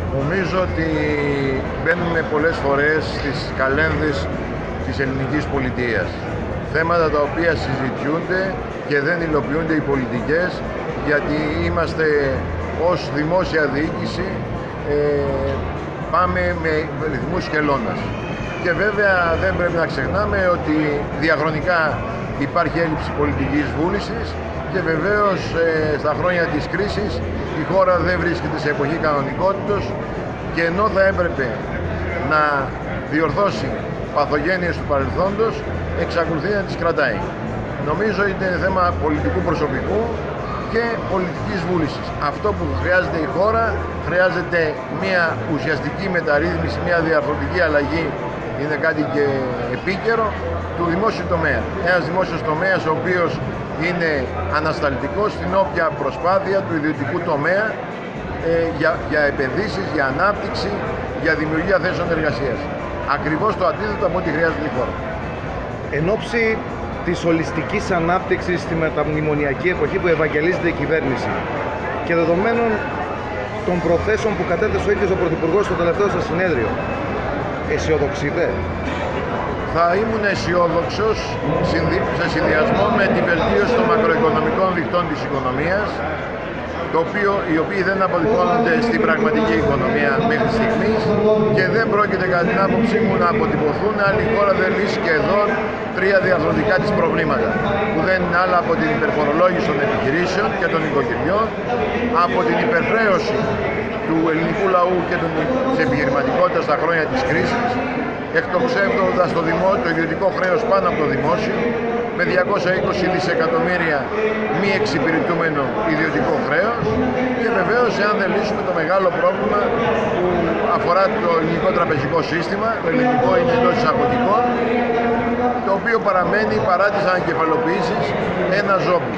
Νομίζω ότι μπαίνουμε πολλές φορές στις καλένδες της ελληνικής πολιτείας. Θέματα τα οποία συζητιούνται και δεν υλοποιούνται οι πολιτικές, γιατί είμαστε ως δημόσια διοίκηση πάμε με ρυθμούς χελώνας. Και βέβαια δεν πρέπει να ξεχνάμε ότι διαχρονικά υπάρχει έλλειψη πολιτικής βούλησης και βεβαίως στα χρόνια της κρίσης η χώρα δεν βρίσκεται σε εποχή κανονικότητος και ενώ θα έπρεπε να διορθώσει παθογένειες του παρελθόντος, εξακολουθεί να τις κρατάει. Νομίζω είναι θέμα πολιτικού προσωπικού και πολιτικής βούλησης. Αυτό που χρειάζεται η χώρα, χρειάζεται μια ουσιαστική μεταρρύθμιση, μια διαρθρωτική αλλαγή, είναι κάτι και επίκαιρο, του δημόσιου τομέα. Ένας δημόσιος τομέας ο οποίος είναι ανασταλτικός στην όποια προσπάθεια του ιδιωτικού τομέα για επενδύσεις, για ανάπτυξη, για δημιουργία θέσεων εργασίας. Ακριβώς το αντίθετο από ό,τι χρειάζεται η χώρα. Εν όψη της ολιστικής ανάπτυξης στη μεταμνημονιακή εποχή που ευαγγελίζεται η κυβέρνηση και δεδομένων των προθέσεων που κατέθεσε ο ίδιος ο Πρωθυπουργός στο τελευταίο σας συνέδριο, αισιοδοξείτε? Θα ήμουν αισιόδοξος σε συνδυασμό με την βελτίωση των μακροοικονομικών δικτών της οικονομίας, οι οποίοι δεν αποτυπώνονται στην πραγματική οικονομία μέχρι στιγμής και δεν πρόκειται κατά την άποψή μου να αποτυπωθούν αν η χώρα δεν λύσει και εδώ τρία διαρθρωτικά της προβλήματα, που δεν είναι άλλα από την υπερφορολόγηση των επιχειρήσεων και των οικοκυριών, από την υπερχρέωση του ελληνικού λαού και της επιχειρηματικότητας στα χρόνια της κρίσης, εκτοξεύοντας το ιδιωτικό χρέος πάνω από το δημόσιο, με 220 δισεκατομμύρια μη εξυπηρετούμενο ιδιωτικό χρέος και βεβαίως εάν δεν λύσουμε το μεγάλο πρόβλημα που αφορά το ελληνικό τραπεζικό σύστημα, το ελληνικό είναι εντός εισαγωγικών, το οποίο παραμένει παρά τις ανακεφαλοποιήσεις ένα ζόμπι.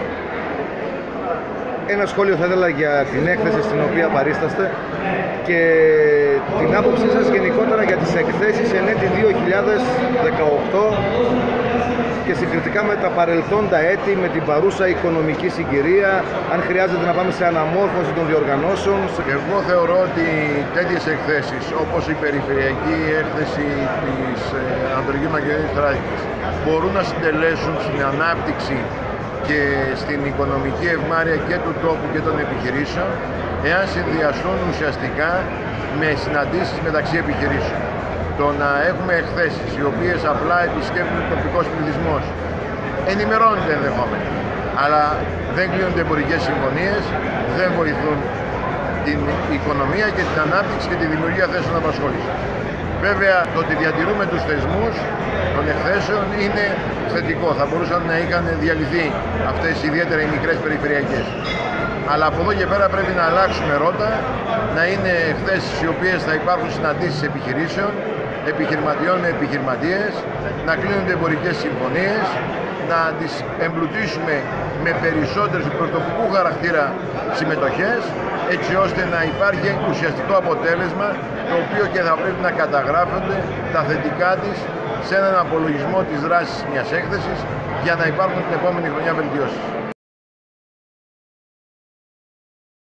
Ένα σχόλιο θα ήθελα για την έκθεση στην οποία παρίσταστε και την άποψή σας γενικότερα για τις εκθέσεις εν έτη 2018 και συγκριτικά με τα παρελθόντα έτη, με την παρούσα οικονομική συγκυρία, αν χρειάζεται να πάμε σε αναμόρφωση των διοργανώσεων. Εγώ θεωρώ ότι τέτοιες εκθέσεις όπως η περιφερειακή έκθεση της Ανατολικής Μακεδονίας Θράκης μπορούν να συντελέσουν στην ανάπτυξη και στην οικονομική ευμάρεια και του τόπου και των επιχειρήσεων εάν συνδυαστούν ουσιαστικά με συναντήσεις μεταξύ επιχειρήσεων. Το να έχουμε εκθέσεις οι οποίες απλά επισκέπτονται τοπικός πληθυσμός, ενημερώνεται ενδεχόμενα, αλλά δεν κλείνονται εμπορικές συμφωνίες, δεν βοηθούν την οικονομία και την ανάπτυξη και τη δημιουργία θέσεων απασχόλησης. Βέβαια, το ότι διατηρούμε τους θεσμούς των εκθέσεων είναι θετικό. Θα μπορούσαν να είχαν διαλυθεί αυτές ιδιαίτερα οι μικρές περιφερειακές. Αλλά από εδώ και πέρα πρέπει να αλλάξουμε ρότα, να είναι εκθέσεις οι οποίες θα υπάρχουν συναντήσεις επιχειρήσεων, επιχειρηματιών με επιχειρηματίες, να κλείνονται εμπορικές συμφωνίες, να τις εμπλουτίσουμε με περισσότερες πρωτοπικού χαρακτήρα συμμετοχές, έτσι ώστε να υπάρχει ουσιαστικό αποτέλεσμα, το οποίο και θα πρέπει να καταγράφονται τα θετικά της σε έναν απολογισμό της δράσης μιας έκθεσης για να υπάρχουν την επόμενη χρονιά βελτιώσεις.